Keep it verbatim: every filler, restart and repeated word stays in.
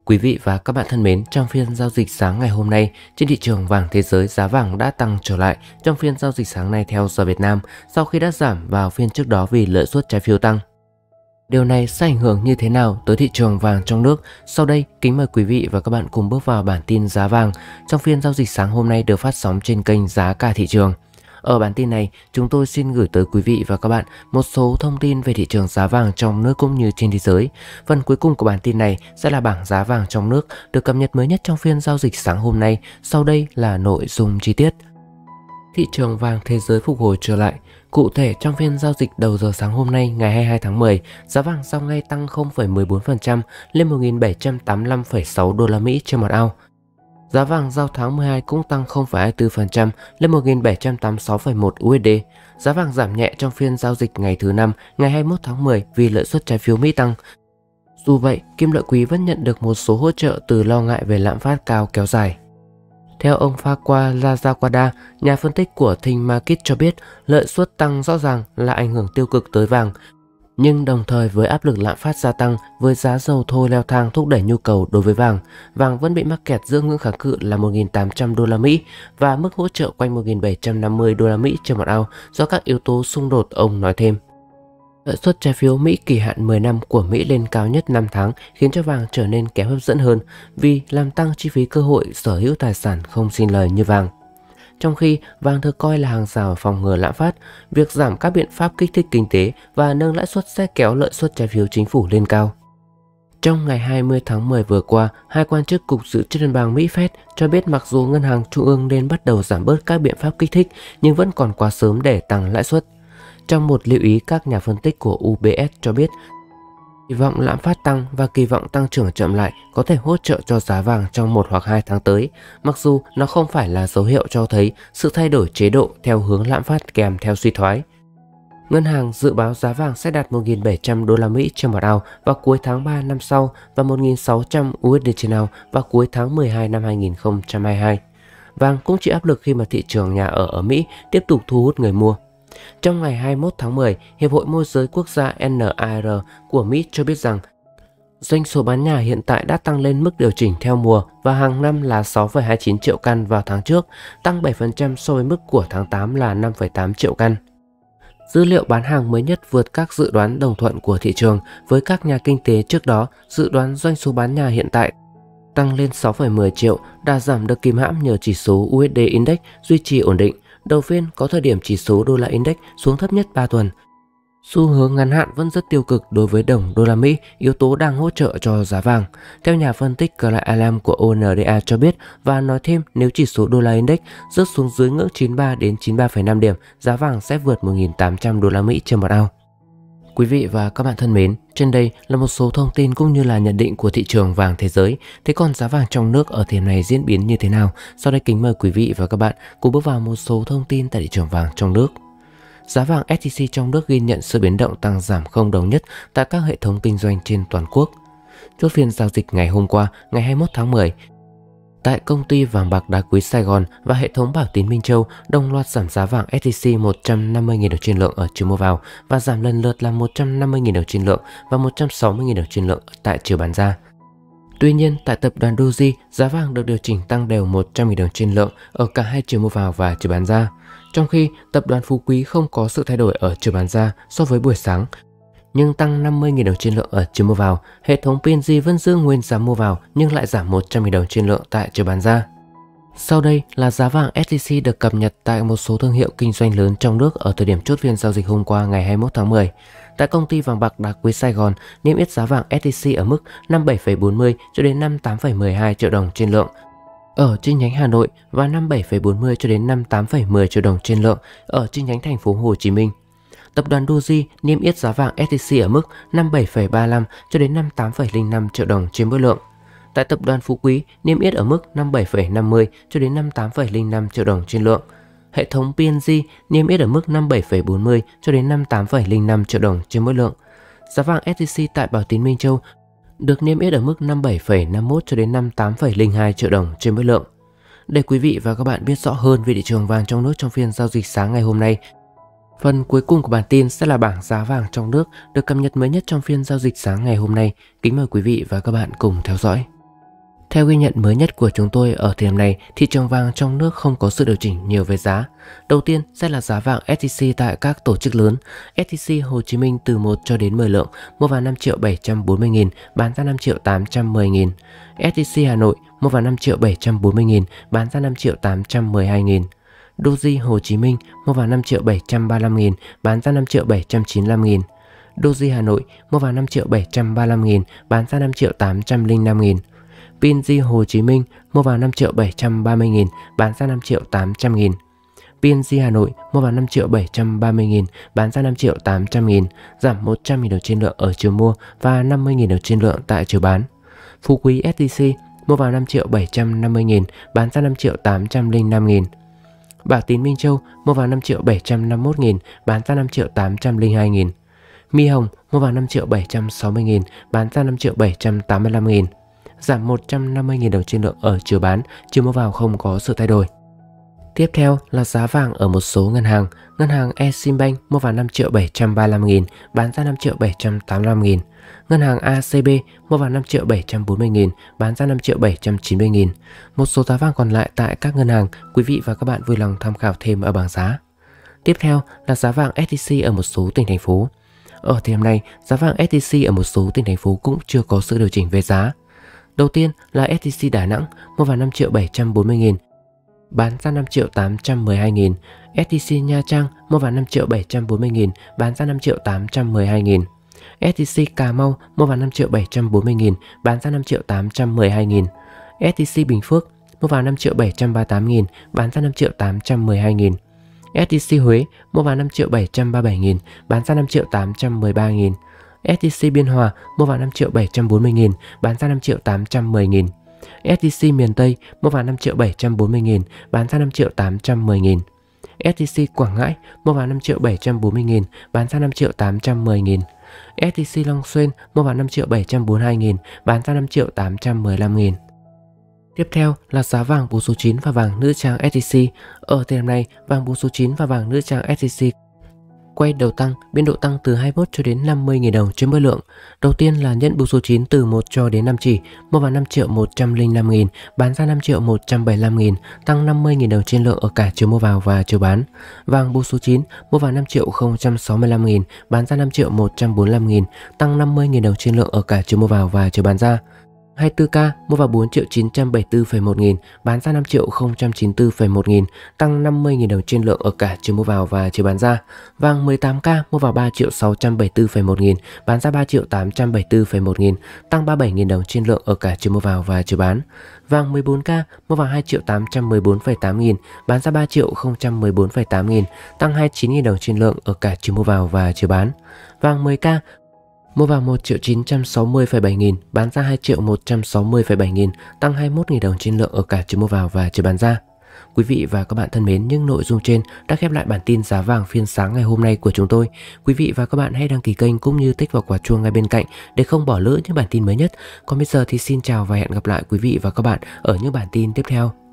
Quý vị và các bạn thân mến, trong phiên giao dịch sáng ngày hôm nay, trên thị trường vàng thế giới, giá vàng đã tăng trở lại trong phiên giao dịch sáng nay theo giờ Việt Nam sau khi đã giảm vào phiên trước đó vì lợi suất trái phiếu tăng. Điều này sẽ ảnh hưởng như thế nào tới thị trường vàng trong nước? Sau đây, kính mời quý vị và các bạn cùng bước vào bản tin giá vàng trong phiên giao dịch sáng hôm nay được phát sóng trên kênh Giá Cả Thị Trường. Ở bản tin này, chúng tôi xin gửi tới quý vị và các bạn một số thông tin về thị trường giá vàng trong nước cũng như trên thế giới. Phần cuối cùng của bản tin này sẽ là bảng giá vàng trong nước được cập nhật mới nhất trong phiên giao dịch sáng hôm nay. Sau đây là nội dung chi tiết. Thị trường vàng thế giới phục hồi trở lại. Cụ thể, trong phiên giao dịch đầu giờ sáng hôm nay ngày hai mươi hai tháng mười, giá vàng giao ngay tăng không phẩy mười bốn phần trăm lên một nghìn bảy trăm tám mươi lăm phẩy sáu đô la Mỹ trên một ounce. Giá vàng giao tháng mười hai cũng tăng không phẩy hai mươi tư phần trăm lên một nghìn bảy trăm tám mươi sáu phẩy một u ét đê. Giá vàng giảm nhẹ trong phiên giao dịch ngày thứ năm ngày hai mươi mốt tháng mười vì lợi suất trái phiếu Mỹ tăng. Dù vậy, kim loại quý vẫn nhận được một số hỗ trợ từ lo ngại về lạm phát cao kéo dài. Theo ông Farquhar Razaquada, nhà phân tích của Think Market cho biết, lợi suất tăng rõ ràng là ảnh hưởng tiêu cực tới vàng, nhưng đồng thời với áp lực lạm phát gia tăng với giá dầu thô leo thang thúc đẩy nhu cầu đối với vàng, vàng vẫn bị mắc kẹt giữa ngưỡng kháng cự là một nghìn tám trăm đô la Mỹ và mức hỗ trợ quanh một nghìn bảy trăm năm mươi đô la Mỹ trên một ounce do các yếu tố xung đột, ông nói thêm. Lợi suất trái phiếu Mỹ kỳ hạn mười năm của Mỹ lên cao nhất năm tháng khiến cho vàng trở nên kém hấp dẫn hơn vì làm tăng chi phí cơ hội sở hữu tài sản không sinh lời như vàng. Trong khi vàng được coi là hàng rào phòng ngừa lạm phát, việc giảm các biện pháp kích thích kinh tế và nâng lãi suất sẽ kéo lợi suất trái phiếu chính phủ lên cao. Trong ngày hai mươi tháng mười vừa qua, hai quan chức Cục Dự trữ Liên bang Mỹ Fed cho biết mặc dù ngân hàng trung ương nên bắt đầu giảm bớt các biện pháp kích thích nhưng vẫn còn quá sớm để tăng lãi suất. Trong một lưu ý, các nhà phân tích của u bê ét cho biết kỳ vọng lạm phát tăng và kỳ vọng tăng trưởng chậm lại có thể hỗ trợ cho giá vàng trong một hoặc hai tháng tới, mặc dù nó không phải là dấu hiệu cho thấy sự thay đổi chế độ theo hướng lạm phát kèm theo suy thoái. Ngân hàng dự báo giá vàng sẽ đạt một nghìn bảy trăm đô la Mỹ trên một ounce vào cuối tháng ba năm sau và một nghìn sáu trăm u ét đê trên ounce vào cuối tháng mười hai năm hai nghìn không trăm hai mươi hai. Vàng cũng chịu áp lực khi mà thị trường nhà ở ở Mỹ tiếp tục thu hút người mua. Trong ngày hai mươi mốt tháng mười, Hiệp hội Môi giới Quốc gia en a rờ của Mỹ cho biết rằng doanh số bán nhà hiện tại đã tăng lên mức điều chỉnh theo mùa và hàng năm là sáu phẩy hai mươi chín triệu căn vào tháng trước, tăng bảy phần trăm so với mức của tháng tám là năm phẩy tám triệu căn. Dữ liệu bán hàng mới nhất vượt các dự đoán đồng thuận của thị trường với các nhà kinh tế trước đó dự đoán doanh số bán nhà hiện tại tăng lên sáu phẩy mười triệu, đã giảm được kìm hãm nhờ chỉ số u ét đê Index duy trì ổn định. Đầu phiên có thời điểm chỉ số đô la index xuống thấp nhất ba tuần. Xu hướng ngắn hạn vẫn rất tiêu cực đối với đồng đô la Mỹ, yếu tố đang hỗ trợ cho giá vàng. Theo nhà phân tích Clyde Alam của o en đê a cho biết và nói thêm, nếu chỉ số đô la index rớt xuống dưới ngưỡng chín mươi ba đến chín mươi ba phẩy năm điểm, giá vàng sẽ vượt một nghìn tám trăm đô la Mỹ trên một ounce. Quý vị và các bạn thân mến, trên đây là một số thông tin cũng như là nhận định của thị trường vàng thế giới. Thế còn giá vàng trong nước ở thời điểm này diễn biến như thế nào? Sau đây kính mời quý vị và các bạn cùng bước vào một số thông tin tại thị trường vàng trong nước. Giá vàng ét gi xê trong nước ghi nhận sự biến động tăng giảm không đồng nhất tại các hệ thống kinh doanh trên toàn quốc. Chốt phiên giao dịch ngày hôm qua, ngày hai mươi mốt tháng mười, tại công ty vàng bạc đá quý Sài Gòn và hệ thống Bảo Tín Minh Châu đồng loạt giảm giá vàng ét gi xê một trăm năm mươi nghìn đồng trên lượng ở chiều mua vào và giảm lần lượt là một trăm năm mươi nghìn đồng trên lượng và một trăm sáu mươi nghìn đồng trên lượng tại chiều bán ra. Tuy nhiên, tại tập đoàn Doji, giá vàng được điều chỉnh tăng đều một trăm nghìn đồng trên lượng ở cả hai chiều mua vào và chiều bán ra. Trong khi tập đoàn Phú Quý không có sự thay đổi ở chiều bán ra so với buổi sáng, nhưng tăng năm mươi nghìn đồng trên lượng ở chiều mua vào. Hệ thống pê en giê vẫn giữ nguyên giá mua vào nhưng lại giảm một trăm nghìn đồng trên lượng tại chiều bán ra. Sau đây là giá vàng ét gi xê được cập nhật tại một số thương hiệu kinh doanh lớn trong nước ở thời điểm chốt phiên giao dịch hôm qua ngày hai mươi mốt tháng mười. Tại công ty vàng bạc đá quý Sài Gòn, niêm yết giá vàng ét gi xê ở mức năm mươi bảy phẩy bốn mươi cho đến năm mươi tám phẩy mười hai triệu đồng trên lượng ở chi nhánh Hà Nội và năm mươi bảy phẩy bốn mươi cho đến năm mươi tám phẩy mười triệu đồng trên lượng ở chi nhánh thành phố Hồ Chí Minh. Tập đoàn Doji niêm yết giá vàng ét gi xê ở mức năm mươi bảy phẩy ba mươi lăm cho đến năm mươi tám phẩy không năm triệu đồng trên mỗi lượng. Tại tập đoàn Phú Quý niêm yết ở mức năm mươi bảy phẩy năm mươi cho đến năm mươi tám phẩy không năm triệu đồng trên lượng. Hệ thống pê en giê niêm yết ở mức năm mươi bảy phẩy bốn mươi cho đến năm mươi tám phẩy không năm triệu đồng trên mỗi lượng. Giá vàng ét gi xê tại Bảo Tín Minh Châu được niêm yết ở mức năm mươi bảy phẩy năm mươi mốt cho đến năm mươi tám phẩy không hai triệu đồng trên mỗi lượng. Để quý vị và các bạn biết rõ hơn về thị trường vàng trong nước trong phiên giao dịch sáng ngày hôm nay, phần cuối cùng của bản tin sẽ là bảng giá vàng trong nước được cập nhật mới nhất trong phiên giao dịch sáng ngày hôm nay. Kính mời quý vị và các bạn cùng theo dõi. Theo ghi nhận mới nhất của chúng tôi, ở thời điểm này, thị trường vàng trong nước không có sự điều chỉnh nhiều về giá. Đầu tiên sẽ là giá vàng ét gi xê tại các tổ chức lớn. ét gi xê Hồ Chí Minh từ một cho đến mười lượng, mua vào năm triệu bảy trăm bốn mươi nghìn, bán ra năm triệu tám trăm mười nghìn. ét gi xê Hà Nội mua vào năm triệu bảy trăm bốn mươi nghìn, bán ra năm triệu tám trăm mười hai nghìn. Doji Hồ Chí Minh mua vào năm triệu bảy trăm ba mươi lăm nghìn, bán ra năm triệu bảy trăm chín mươi lăm nghìn. Doji Hà Nội mua vào năm triệu bảy trăm ba mươi lăm nghìn, bán ra năm triệu tám trăm lẻ năm nghìn. pê en giê Hồ Chí Minh mua vào năm triệu bảy trăm ba mươi nghìn, bán ra năm triệu tám trăm nghìn. pê en giê Hà Nội mua vào năm triệu bảy trăm ba mươi nghìn, bán ra năm triệu tám trăm nghìn, giảm một trăm nghìn đồng trên lượng ở chiều mua và năm mươi nghìn đồng trên lượng tại chiều bán. Phú Quý ét gi xê mua vào năm triệu bảy trăm năm mươi nghìn, bán ra năm triệu tám trăm lẻ năm nghìn. Bảo Tín Minh Châu mua vào năm triệu bảy trăm năm mươi mốt nghìn, bán ra năm triệu tám trăm lẻ hai nghìn. Mi Hồng mua vào năm triệu bảy trăm sáu mươi nghìn, bán ra năm triệu bảy trăm tám mươi lăm nghìn. Giảm một trăm năm mươi nghìn đồng trên lượng ở chiều bán, chiều mua vào không có sự thay đổi. Tiếp theo là giá vàng ở một số ngân hàng. Ngân hàng Eximbank mua vào năm triệu bảy trăm ba mươi lăm nghìn, bán ra năm triệu bảy trăm tám mươi lăm nghìn. Ngân hàng a xê bê mua vào năm triệu bảy trăm bốn mươi nghìn, bán ra năm triệu bảy trăm chín mươi nghìn. Một số giá vàng còn lại tại các ngân hàng, quý vị và các bạn vui lòng tham khảo thêm ở bảng giá. Tiếp theo là giá vàng ét gi xê ở một số tỉnh thành phố. Ở thời điểm này, giá vàng ét gi xê ở một số tỉnh thành phố cũng chưa có sự điều chỉnh về giá. Đầu tiên là ét gi xê Đà Nẵng mua vào năm triệu bảy trăm bốn mươi nghìn, bán ra năm triệu tám trăm mười hai nghìn. ét gi xê Nha Trang mua vào năm triệu bảy trăm bốn mươi nghìn, bán ra năm triệu tám trăm mười hai nghìn. ét gi xê Cà Mau mua vào năm triệu bảy trăm bốn mươi nghìn, bán ra năm triệu tám trăm mười hai nghìn. ét gi xê Bình Phước mua vào năm triệu bảy trăm ba mươi tám nghìn, bán ra năm triệu tám trăm mười hai nghìn. ét gi xê Huế mua vào năm triệu bảy trăm ba mươi bảy nghìn, bán ra năm triệu tám trăm mười ba nghìn. ét gi xê Biên Hòa mua vào năm triệu bảy trăm bốn mươi nghìn, bán ra năm triệu tám trăm mười nghìn. ét gi xê Miền Tây mua vào năm triệu bảy trăm bốn mươi nghìn, bán ra năm triệu tám trăm mười nghìn. ét gi xê Quảng Ngãi mua vào năm triệu bảy trăm bốn mươi nghìn, bán ra năm triệu tám trăm mười nghìn. ét gi xê Long Xuyên mua vào năm triệu bảy trăm bốn mươi hai nghìn, bán ra năm triệu tám trăm mười lăm nghìn. Tiếp theo là giá vàng bốn số chín và vàng nữ trang ét gi xê. Ở thời điểm này, vàng bốn số chín và vàng nữ trang ét gi xê quay đầu tăng, biên độ tăng từ hai mươi mốt cho đến năm mươi nghìn đồng trên mỗi lượng. Đầu tiên là nhẫn bốn số chín từ một cho đến năm chỉ, mua vào năm triệu một trăm lẻ năm nghìn, bán ra năm triệu một trăm bảy mươi lăm nghìn, tăng năm mươi nghìn đồng trên lượng ở cả chiều mua vào và chiều bán. Vàng bốn số chín mua vào năm triệu không trăm sáu mươi lăm nghìn, bán ra năm triệu một trăm bốn mươi lăm nghìn, tăng năm mươi nghìn đồng trên lượng ở cả chiều mua vào và chiều bán ra. hai mươi tư K mua vào bốn triệu chín trăm bảy mươi tư phẩy một nghìn, bán ra năm triệu không trăm chín mươi tư phẩy một nghìn, tăng năm mươi nghìn đồng trên lượng ở cả chiều mua vào và chiều bán ra. Vàng mười tám K mua vào ba triệu sáu trăm bảy mươi tư phẩy một nghìn, bán ra ba triệu tám trăm bảy mươi tư phẩy một nghìn, tăng ba mươi bảy nghìn đồng trên lượng ở cả chiều mua vào và chiều bán. Vàng mười bốn K mua vào hai triệu tám trăm mười bốn phẩy tám nghìn, bán ra ba triệu không trăm mười bốn phẩy tám nghìn, tăng hai mươi chín nghìn đồng trên lượng ở cả chiều mua vào và chiều bán. Vàng mười K mua vào một triệu chín trăm sáu mươi phẩy bảy nghìn, bán ra hai triệu một trăm sáu mươi phẩy bảy nghìn, tăng hai mươi mốt nghìn đồng trên lượng ở cả chiều mua vào và chiều bán ra. Quý vị và các bạn thân mến, những nội dung trên đã khép lại bản tin giá vàng phiên sáng ngày hôm nay của chúng tôi. Quý vị và các bạn hãy đăng ký kênh cũng như tích vào quả chuông ngay bên cạnh để không bỏ lỡ những bản tin mới nhất. Còn bây giờ thì xin chào và hẹn gặp lại quý vị và các bạn ở những bản tin tiếp theo.